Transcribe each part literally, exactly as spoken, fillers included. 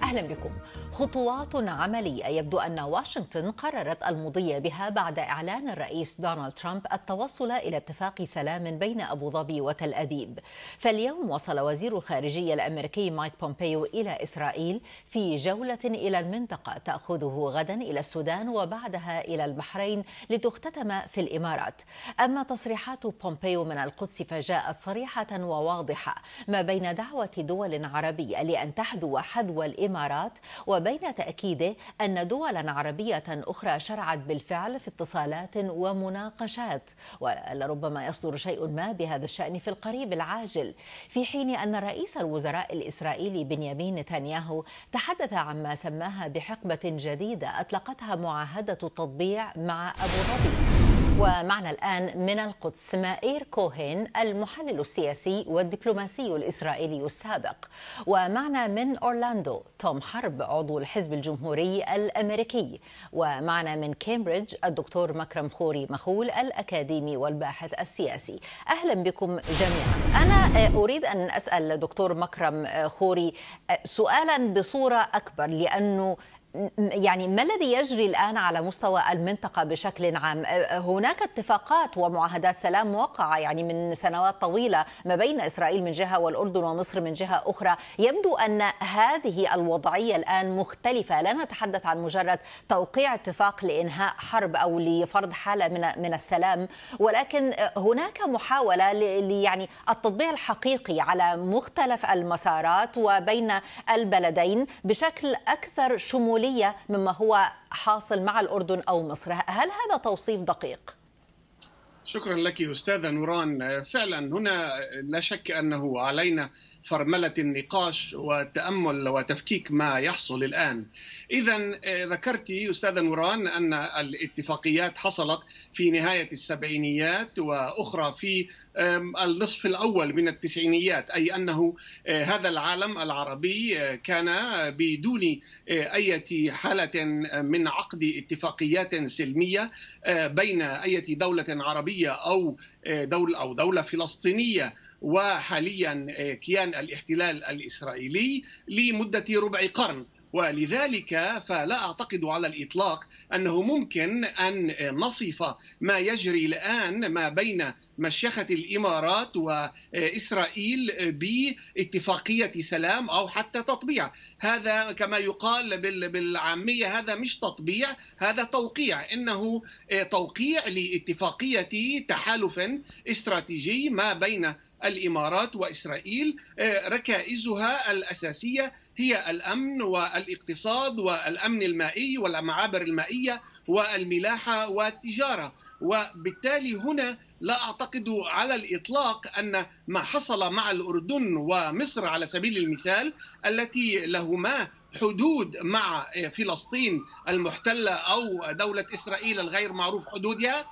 أهلا بكم. خطوات عملية يبدو أن واشنطن قررت المضي بها بعد إعلان الرئيس دونالد ترامب التوصل إلى اتفاق سلام بين أبو ظبي وتل أبيب. فاليوم وصل وزير الخارجية الأمريكي مايك بومبيو إلى إسرائيل في جولة إلى المنطقة تأخذه غدا إلى السودان وبعدها إلى البحرين لتختتم في الإمارات. أما تصريحات بومبيو من القدس فجاءت صريحة وواضحة ما بين دعوة دول عربية لأن تحذو حذو الإمارات وبين تأكيده أن دولا عربية أخرى شرعت بالفعل في اتصالات ومناقشات، ولربما يصدر شيء ما بهذا الشأن في القريب العاجل، في حين أن رئيس الوزراء الإسرائيلي بنيامين نتنياهو تحدث عما سماها بحقبة جديدة أطلقتها معاهدة التطبيع مع أبو ظبي. ومعنا الآن من القدس مائير كوهين المحلل السياسي والدبلوماسي الإسرائيلي السابق، ومعنا من أورلاندو توم حرب عضو الحزب الجمهوري الأمريكي، ومعنا من كامبريدج الدكتور مكرم خوري مخول الأكاديمي والباحث السياسي. أهلا بكم جميعا. أنا أريد أن أسأل دكتور مكرم خوري سؤالا بصورة أكبر، لأنه يعني ما الذي يجري الآن على مستوى المنطقة بشكل عام؟ هناك اتفاقات ومعاهدات سلام موقعة يعني من سنوات طويلة ما بين إسرائيل من جهة والأردن ومصر من جهة أخرى. يبدو أن هذه الوضعية الآن مختلفة، لا نتحدث عن مجرد توقيع اتفاق لإنهاء حرب أو لفرض حالة من من السلام، ولكن هناك محاولة ل يعني التطبيع الحقيقي على مختلف المسارات وبين البلدين بشكل أكثر شمولية مما هو حاصل مع الأردن أو مصر. هل هذا توصيف دقيق؟ شكرا لك أستاذة نوران. فعلا هنا لا شك أنه علينا فرملة النقاش والتأمل وتفكيك ما يحصل الآن. إذا ذكرت أستاذة نوران أن الاتفاقيات حصلت في نهاية السبعينيات وأخرى في النصف الأول من التسعينيات، أي أنه هذا العالم العربي كان بدون أي حالة من عقد اتفاقيات سلمية بين أي دولة عربية أو دولة أو دولة فلسطينية وحاليا كيان الاحتلال الإسرائيلي لمدة ربع قرن. ولذلك فلا أعتقد على الإطلاق أنه ممكن أن نصف ما يجري الآن ما بين مشيخة الإمارات وإسرائيل باتفاقية سلام أو حتى تطبيع. هذا كما يقال بالعامية هذا مش تطبيع، هذا توقيع. إنه توقيع لاتفاقية تحالف استراتيجي ما بين الإمارات وإسرائيل ركائزها الأساسية هي الأمن والاقتصاد والأمن المائي والمعابر المائية والملاحة والتجارة. وبالتالي هنا لا أعتقد على الإطلاق أن ما حصل مع الأردن ومصر على سبيل المثال التي لهما حدود مع فلسطين المحتلة أو دولة إسرائيل الغير معروف حدودها،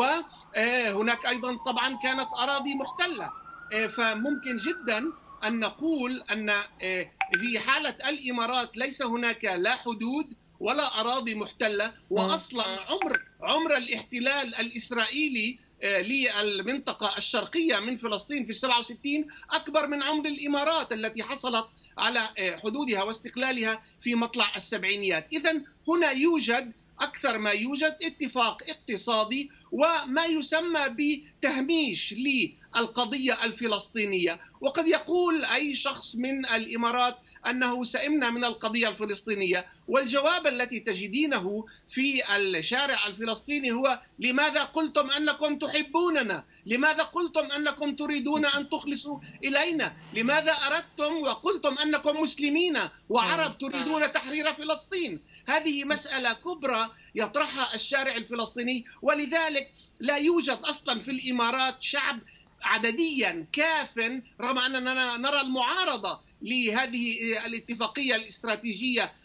وهناك أيضا طبعا كانت أراضي محتلة. فممكن جدا أن نقول أن في حالة الإمارات ليس هناك لا حدود ولا أراضي محتلة، وأصلا عمر عمر الاحتلال الإسرائيلي للمنطقة الشرقية من فلسطين في السبعة وستين أكبر من عمر الإمارات التي حصلت على حدودها واستقلالها في مطلع السبعينيات. إذن هنا يوجد أكثر ما يوجد اتفاق اقتصادي وما يسمى بتهميش للقضية الفلسطينية. وقد يقول أي شخص من الإمارات أنه سئمنا من القضية الفلسطينية، والجواب الذي تجدينه في الشارع الفلسطيني هو: لماذا قلتم أنكم تحبوننا؟ لماذا قلتم أنكم تريدون أن تخلصوا إلينا؟ لماذا أردتم وقلتم أنكم مسلمين وعرب تريدون تحرير فلسطين؟ هذه مسألة كبرى يطرحها الشارع الفلسطيني. ولذلك لا يوجد أصلا في الإمارات شعب عدديا كاف، رغم أننا نرى المعارضة لهذه الاتفاقية الاستراتيجية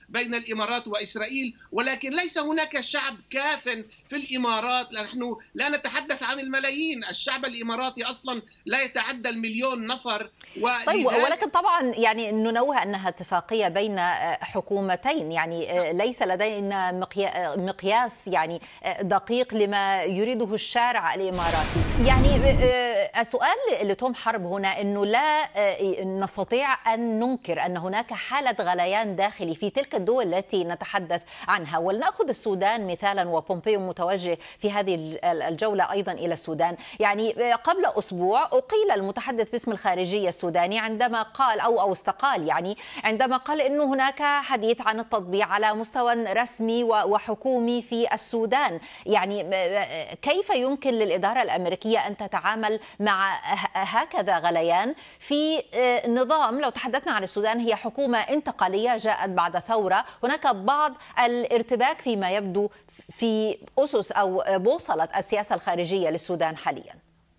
بين الإمارات وإسرائيل، ولكن ليس هناك شعب كاف في الإمارات. نحن لا نتحدث عن الملايين، الشعب الإماراتي أصلا لا يتعدى المليون نفر. طيب، ولكن طبعا يعني ننوه أنها اتفاقية بين حكومتين، يعني ليس لدينا مقياس يعني دقيق لما يريده الشارع الإماراتي. يعني السؤال لتوم حرب هنا أنه لا نستطيع أن ننكر أن هناك حالة غليان داخلي في تلك الدول التي نتحدث عنها. ولنأخذ السودان مثالا، وبومبيو متوجه في هذه الجولة أيضا إلى السودان. يعني قبل أسبوع أقيل المتحدث باسم الخارجية السوداني عندما قال أو أو استقال، يعني عندما قال أنه هناك حديث عن التطبيع على مستوى رسمي وحكومي في السودان. يعني كيف يمكن للإدارة الأمريكية أن تتعامل مع هكذا غليان في نظام، لو تحدثنا عن السودان هي حكومة انتقالية جاءت بعد ثورة، هناك بعض الارتباك فيما يبدو في أسس أو بوصلة السياسة الخارجية للسودان حاليا؟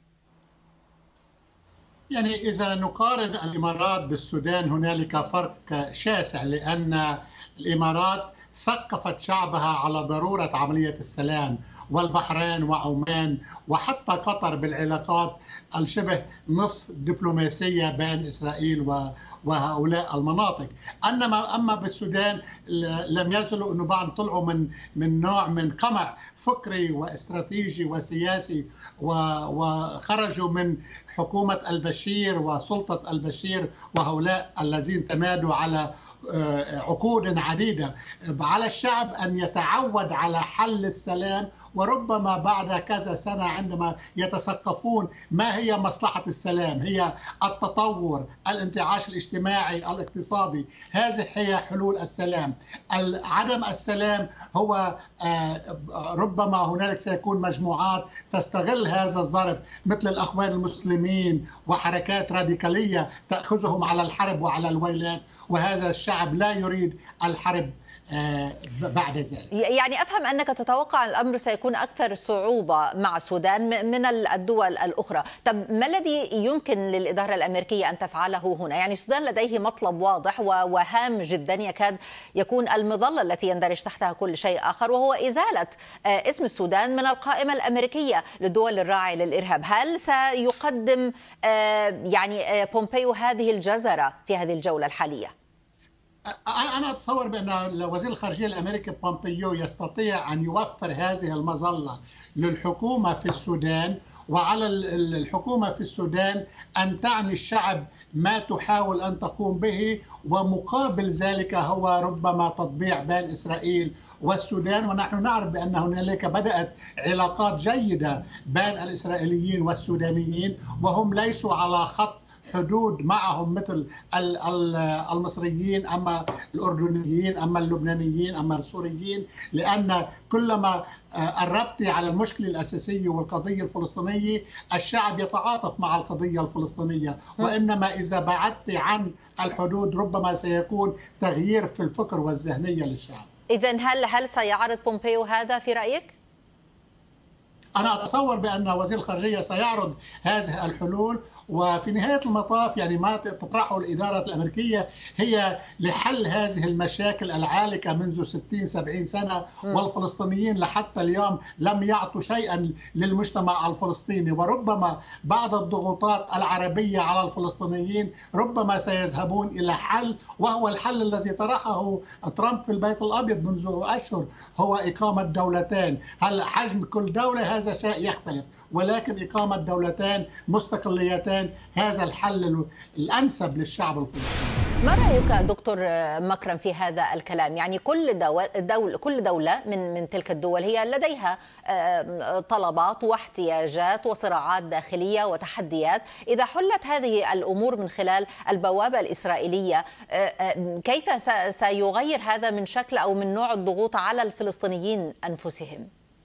يعني إذا نقارن الإمارات بالسودان هنالك فرق شاسع، لأن الإمارات ثقفت شعبها على ضرورة عملية السلام، والبحرين وعمان وحتى قطر بالعلاقات الشبه نص دبلوماسية بين إسرائيل وهؤلاء المناطق. أنما أما بالسودان لم يزلوا أنه بعد طلعوا من من نوع من قمع فكري واستراتيجي وسياسي، وخرجوا من حكومة البشير وسلطة البشير وهؤلاء الذين تمادوا على عقود عديدة. على الشعب أن يتعود على حل السلام، وربما بعد كذا سنة عندما يتثقفون ما هي مصلحة السلام، هي التطور، الانتعاش الاجتماعي الاقتصادي، هذه هي حلول السلام. عدم السلام هو ربما هنالك سيكون مجموعات تستغل هذا الظرف مثل الأخوان المسلمين وحركات راديكالية تأخذهم على الحرب وعلى الويلات، وهذا الشعب لا يريد الحرب بعد ذلك. يعني أفهم أنك تتوقع الأمر سيكون أكثر صعوبة مع السودان من الدول الأخرى. طب ما الذي يمكن للإدارة الأمريكية أن تفعله هنا؟ يعني السودان لديه مطلب واضح وهام جدا، يكاد يكون المظلة التي يندرج تحتها كل شيء آخر، وهو إزالة اسم السودان من القائمة الأمريكية للدول الراعية للإرهاب. هل سيقدم يعني بومبيو هذه الجزرة في هذه الجولة الحالية؟ أنا أتصور بأن وزير الخارجية الأمريكي بومبيو يستطيع أن يوفر هذه المظلة للحكومة في السودان، وعلى الحكومة في السودان أن تعني الشعب ما تحاول أن تقوم به، ومقابل ذلك هو ربما تطبيع بين إسرائيل والسودان. ونحن نعرف بأن هنالك بدأت علاقات جيدة بين الإسرائيليين والسودانيين، وهم ليسوا على خط حدود معهم مثل المصريين أما الأردنيين أما اللبنانيين أما السوريين، لأن كلما قربت على المشكلة الأساسية والقضية الفلسطينية الشعب يتعاطف مع القضية الفلسطينية، وإنما إذا بعدت عن الحدود ربما سيكون تغيير في الفكر والذهنية للشعب. إذن هل هل سيعرض بومبيو هذا في رأيك؟ أنا أتصور بأن وزير الخارجية سيعرض هذه الحلول، وفي نهاية المطاف يعني ما تطرحه الإدارة الأمريكية هي لحل هذه المشاكل العالقة منذ ستين سبعين سنة، والفلسطينيين لحتى اليوم لم يعطوا شيئا للمجتمع الفلسطيني، وربما بعد الضغوطات العربية على الفلسطينيين ربما سيذهبون إلى حل، وهو الحل الذي طرحه ترامب في البيت الأبيض منذ أشهر، هو إقامة دولتين. هل حجم كل دولة هذا شيء يختلف، ولكن إقامة دولتين مستقليتين هذا الحل الأنسب للشعب الفلسطيني. ما رأيك دكتور مكرم في هذا الكلام؟ يعني كل دول, دول كل دولة من من تلك الدول هي لديها طلبات واحتياجات وصراعات داخلية وتحديات. إذا حلت هذه الأمور من خلال البوابة الإسرائيلية، كيف سيغير هذا من شكل أو من نوع الضغوط على الفلسطينيين أنفسهم؟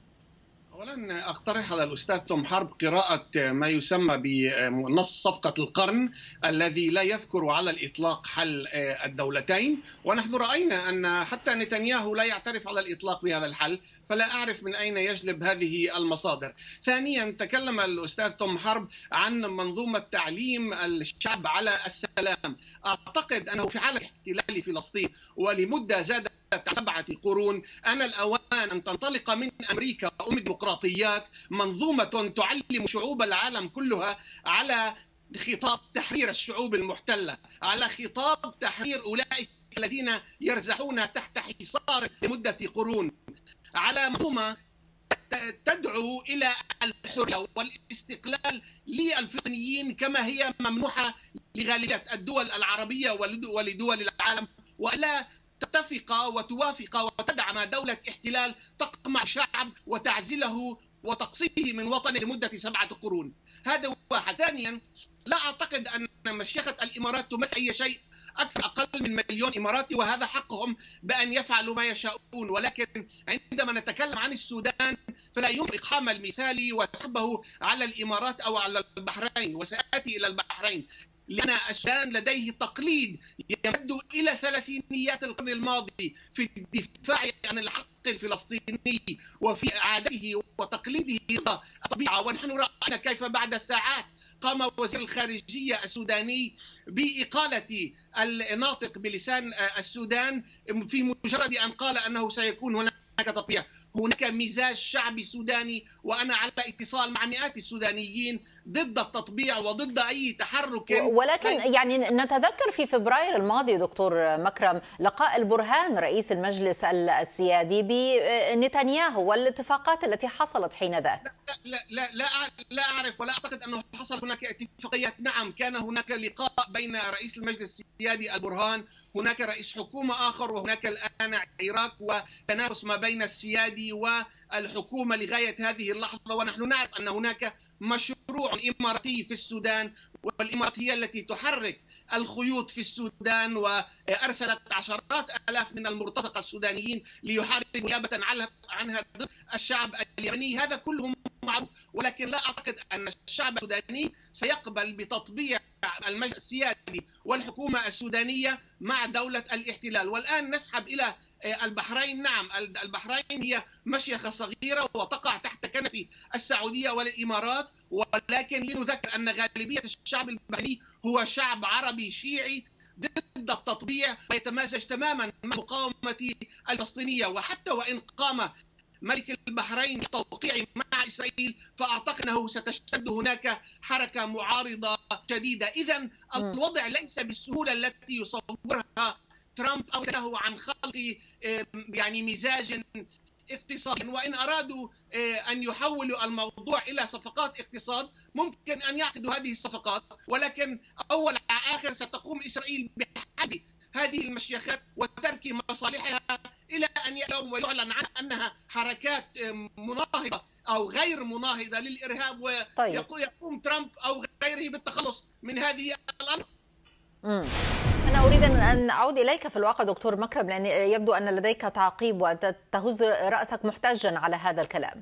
أولا أقترح على الأستاذ توم حرب قراءة ما يسمى بنص صفقة القرن الذي لا يذكر على الإطلاق حل الدولتين، ونحن رأينا أن حتى نتنياهو لا يعترف على الإطلاق بهذا الحل، فلا أعرف من أين يجلب هذه المصادر. ثانيا تكلم الأستاذ توم حرب عن منظومة تعليم الشعب على السلام. أعتقد أنه في حالة احتلال فلسطين ولمدة زادت سبعة قرون. أنا الأوان أن تنطلق من أمريكا أم الديمقراطيات منظومة تعلم شعوب العالم كلها على خطاب تحرير الشعوب المحتلة، على خطاب تحرير أولئك الذين يرزحون تحت حصار لمدة قرون، على منظومة تدعو إلى الحرية والاستقلال للفلسطينيين كما هي ممنوحة لغالبية الدول العربية ولدول العالم، ولا تتفق وتوافق وتدعم دولة احتلال تقمع شعب وتعزله وتقصيه من وطنه لمدة سبعة قرون. هذا واحد. ثانيا، لا أعتقد أن مشيخة الإمارات تمثل أي شيء أكثر أقل من مليون إماراتي، وهذا حقهم بأن يفعلوا ما يشاءون، ولكن عندما نتكلم عن السودان فلا يمكن إقحام المثالي وسحبه على الإمارات أو على البحرين، وسآتي إلى البحرين، لأن السودان لديه تقليد يمد إلى ثلاثينيات القرن الماضي في الدفاع عن الحق الفلسطيني وفي عادته وتقليده الطبيعة. ونحن رأينا كيف بعد ساعات قام وزير الخارجية السوداني بإقالة الناطق بلسان السودان في مجرد أن قال أنه سيكون هناك تطبيع. هناك مزاج شعبي سوداني، وأنا على اتصال مع مئات السودانيين ضد التطبيع وضد أي تحرك. ولكن يعني نتذكر في فبراير الماضي دكتور مكرم لقاء البرهان رئيس المجلس السيادي بنتنياهو والاتفاقات التي حصلت حينذاك. لا لا لا لا أعرف ولا أعتقد أنه حصل هناك اتفاقيات. نعم، كان هناك لقاء بين رئيس المجلس السيادي البرهان، هناك رئيس حكومة آخر، وهناك الآن عراق، وتنافس ما بين السيادي والحكومة لغاية هذه اللحظة. ونحن نعرف أن هناك مشروع إماراتي في السودان، والإمارات هي التي تحرك الخيوط في السودان، وأرسلت عشرات آلاف من المرتزقة السودانيين ليحاربوا نيابة عنها ضد الشعب اليمني. هذا كله معروف، ولكن لا أعتقد أن الشعب السوداني سيقبل بتطبيع المجلس السيادي والحكومة السودانية مع دولة الاحتلال. والآن نسحب إلى البحرين. نعم، البحرين هي مشيخة صغيرة وتقع تحت كنف السعودية والإمارات، ولكن لنذكر أن غالبية الشعب البحريني هو شعب عربي شيعي ضد التطبيع ويتمازج تماما مع المقاومة الفلسطينية. وحتى وإن قام ملك البحرين بالتوقيع مع إسرائيل فأعتقد أنه ستشتد هناك حركة معارضة شديدة. إذن الوضع ليس بالسهولة التي يصورها ترامب أو له عن خلق يعني مزاج اقتصادي. وإن أرادوا أن يحولوا الموضوع إلى صفقات اقتصاد ممكن أن يعقدوا هذه الصفقات، ولكن أول آخر ستقوم إسرائيل بحد هذه المشيخات وترك مصالحها إلى أن يوم ويعلن عنها أنها حركات مناهضة أو غير مناهضة للإرهاب، ويقوم ترامب أو غيره بالتخلص من هذه الأمر. مم. أنا أريد أن أعود إليك في الواقع دكتور مكرم، لأن يبدو أن لديك تعقيب وتهز رأسك محتجا على هذا الكلام.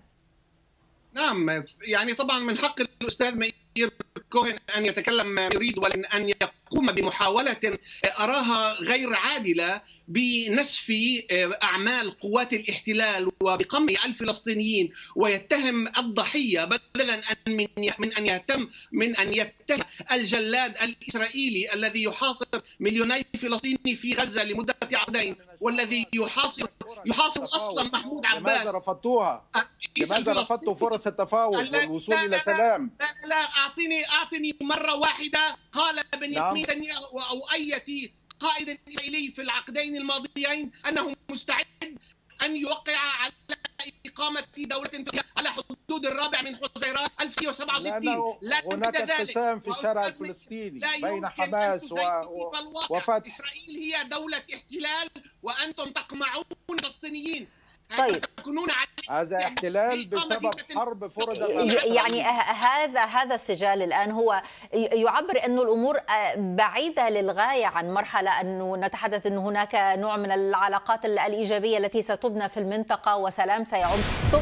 نعم، يعني طبعا من حق الأستاذ مائير كوهن أن يتكلم ما يريد، ولكن أن يقوم بمحاولة أراها غير عادلة بنسف أعمال قوات الاحتلال وبقمع الفلسطينيين، ويتهم الضحية بدلا من من أن يهتم من أن يتهم الجلاد الإسرائيلي الذي يحاصر مليوني فلسطيني في غزة لمدة عقدين، والذي يحاصر يحاصر أصلا محمود عباس. لماذا رفضتوها؟ لماذا رفضتوا فرص التفاوض والوصول إلى سلام؟ لا لا أعطيني أعطيني مرة واحدة قال بنيامين نتنياهو أو أي قائد إسرائيلي في العقدين الماضيين أنه مستعد أن يوقع على إقامة دولة على حدود الرابع من حزيران ألف وتسعمائة وسبعة وستين. لا هناك انقسام في الشارع الفلسطيني بين حماس وفتح. إسرائيل هي دولة احتلال وأنتم تقمعون الفلسطينيين. طيب، هذا احتلال بسبب حرب فرضت. يعني هذا هذا السجال الآن هو يعبر أن الأمور بعيدة للغاية عن مرحلة أنه نتحدث أن هناك نوع من العلاقات الإيجابية التي ستبنى في المنطقة وسلام سيعم.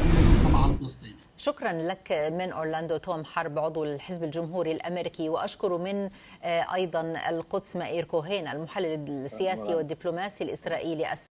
شكرا لك من أورلاندو توم حرب عضو الحزب الجمهوري الأمريكي، وأشكر من أيضا القدس مائير كوهين المحلل السياسي والدبلوماسي الإسرائيلي.